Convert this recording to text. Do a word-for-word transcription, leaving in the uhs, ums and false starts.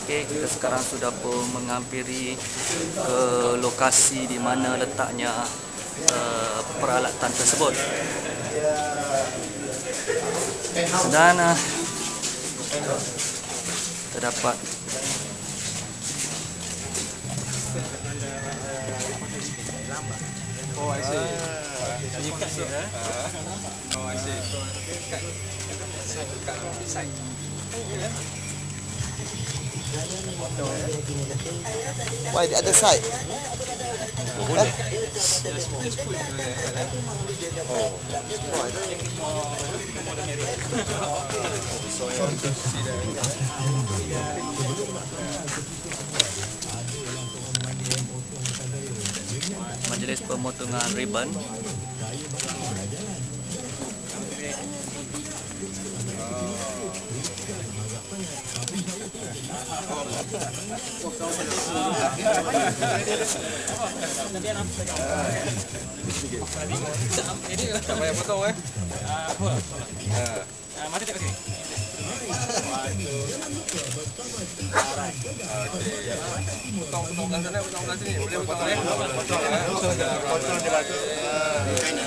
Okey, kita sekarang sudah pun menghampiri ke lokasi di mana letaknya uh, peralatan tersebut. Dan uh, terdapat oh, I see. Dekat sini, eh? Oh, I see. Dekat dekat side. Why the other side? Oh, boleh. Just just put it there. Oh. Majlis pemotongan ribbon. Siapa yang potong eh? Ah, mari tak sini. Potong potong belah sana, potong belah sini. Boleh potong eh? Potong potong potong dekat tu.